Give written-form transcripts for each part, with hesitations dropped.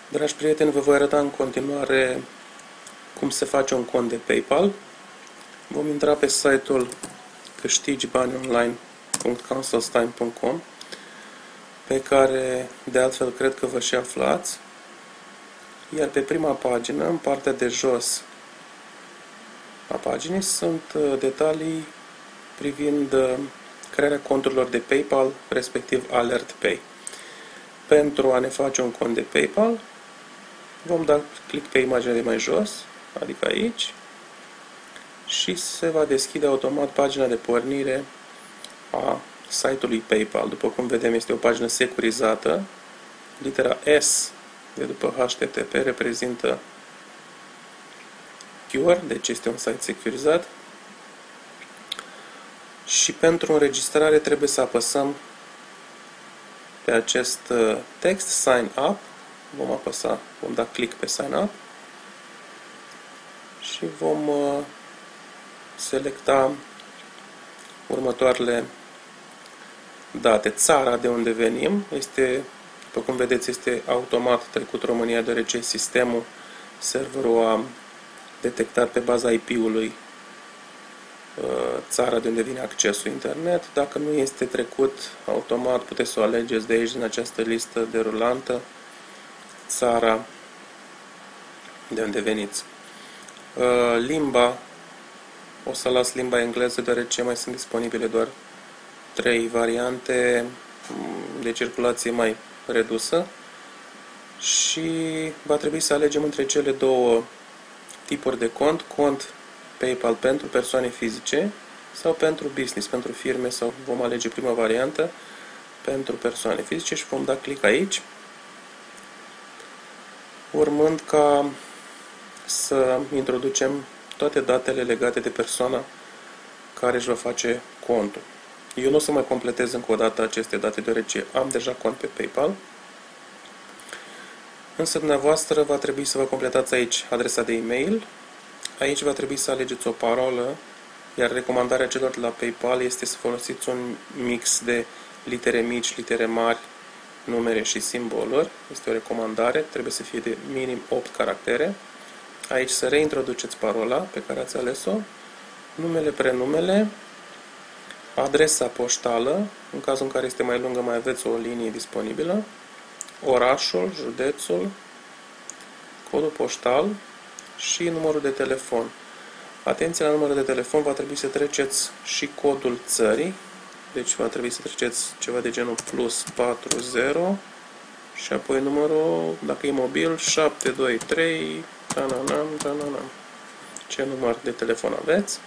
Dragi prieteni, vă voi arăta în continuare cum se face un cont de PayPal. Vom intra pe site-ul câștigibanionline.counselstein.com, pe care de altfel cred că vă și aflați. Iar pe prima pagină, în partea de jos a paginii, sunt detalii privind crearea conturilor de PayPal, respectiv AlertPay. Pentru a ne face un cont de PayPal, vom da click pe imaginea de mai jos, adică aici, și se va deschide automat pagina de pornire a site-ului PayPal. După cum vedem, este o pagină securizată. Litera S de după HTTP reprezintă secure, deci este un site securizat. Și pentru înregistrare trebuie să apăsăm pe acest text, Sign Up. Vom da click pe Sign Up și vom selecta următoarele date. Țara de unde venim este, după cum vedeți, este automat trecut România, deoarece serverul a detectat pe baza IP-ului țara de unde vine accesul internet. Dacă nu este trecut automat, puteți să o alegeți de aici, din această listă derulantă, țara de unde veniți. Limba, o să las limba engleză, deoarece mai sunt disponibile doar 3 variante de circulație mai redusă și va trebui să alegem între cele două tipuri de cont PayPal pentru persoane fizice sau pentru business, pentru firme, sau vom alege prima variantă pentru persoane fizice și vom da click aici, urmând ca să introducem toate datele legate de persoana care își va face contul. Eu nu o să mai completez încă o dată aceste date, deoarece am deja cont pe PayPal. Însă dumneavoastră va trebui să vă completați aici adresa de e-mail. Aici va trebui să alegeți o parolă, iar recomandarea celor de la PayPal este să folosiți un mix de litere mici, litere mari, numere și simboluri. Este o recomandare, trebuie să fie de minim 8 caractere. Aici să reintroduceți parola pe care ați ales-o, numele, prenumele, adresa poștală, în cazul în care este mai lungă mai aveți o linie disponibilă, orașul, județul, codul poștal și numărul de telefon. Atenție la numărul de telefon, va trebui să treceți și codul țării, deci va trebui să treceți ceva de genul +40 și apoi numărul, dacă e mobil, 723, tananam. Ce număr de telefon aveți?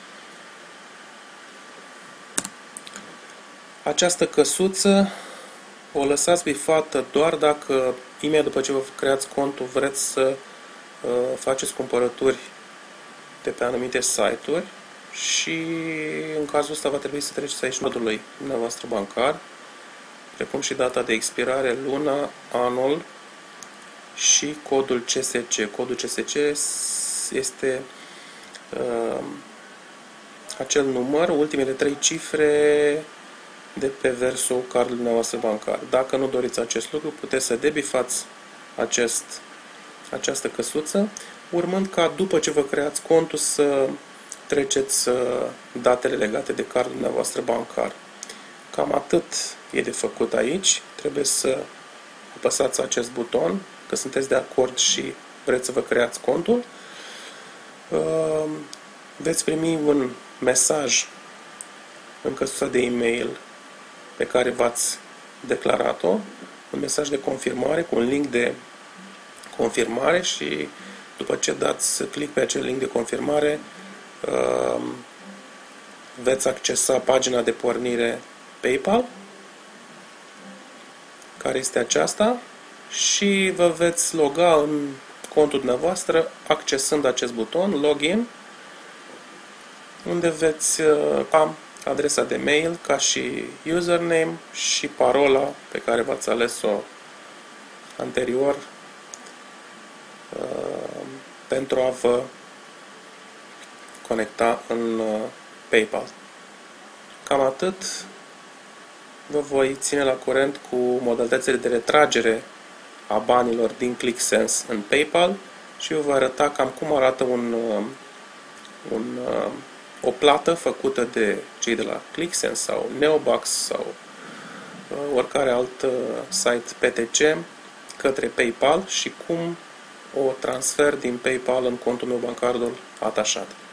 Această căsuță o lăsați bifată doar dacă imediat după ce vă creați contul vreți să faceți cumpărături de pe anumite site-uri și în cazul ăsta va trebui să treceți aici codului dumneavoastră bancar, precum și data de expirare, luna, anul și codul CSC. Codul CSC este acel număr, ultimele 3 cifre de pe versul cardului dumneavoastră bancar. Dacă nu doriți acest lucru, puteți să debifați această căsuță, urmând ca după ce vă creați contul să treceți datele legate de cardul dumneavoastră bancar. Cam atât e de făcut aici. Trebuie să apăsați acest buton, că sunteți de acord și vreți să vă creați contul. Veți primi un mesaj în căsuța de e-mail pe care v-ați declarat-o, un mesaj de confirmare cu un link de confirmare și după ce dați click pe acel link de confirmare veți accesa pagina de pornire PayPal, care este aceasta, și vă veți loga în contul dumneavoastră accesând acest buton, Login, unde veți adresa de mail ca și username și parola pe care v-ați ales-o anterior pentru a vă conecta în PayPal. Cam atât. Vă voi ține la curent cu modalitățile de retragere a banilor din ClickSense în PayPal și vă arăta cam cum arată o plată făcută de cei de la ClickSense sau Neobox sau oricare alt site PTC către PayPal și cum o transfer din PayPal în contul meu bancar atașat.